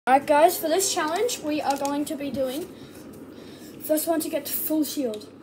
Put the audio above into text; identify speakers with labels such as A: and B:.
A: Alright guys, for this challenge we are going to be doing first one to get full shield.